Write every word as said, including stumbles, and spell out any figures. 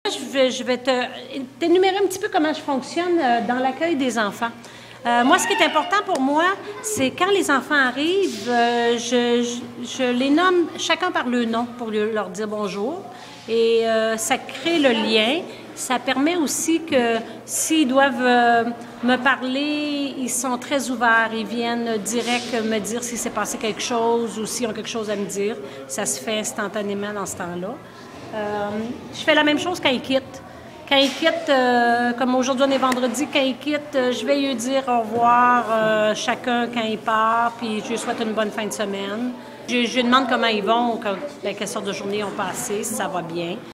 Je vais, je vais te t'énumérer un petit peu comment je fonctionne dans l'accueil des enfants. Euh, moi, ce qui est important pour moi, c'est quand les enfants arrivent, euh, je, je, je les nomme chacun par le nom pour leur dire bonjour. Et euh, ça crée le lien. Ça permet aussi que s'ils doivent euh, me parler, ils sont très ouverts. Ils viennent direct me dire s'il s'est passé quelque chose ou s'ils ont quelque chose à me dire. Ça se fait instantanément dans ce temps-là. Euh, je fais la même chose quand ils quittent. Quand ils quittent, euh, comme aujourd'hui on est vendredi, quand ils quittent, euh, je vais lui dire au revoir euh, chacun quand il part, puis je lui souhaite une bonne fin de semaine. Je, je lui demande comment ils vont, quand, ben, quelle sorte de journée ils ont passé, si ça va bien.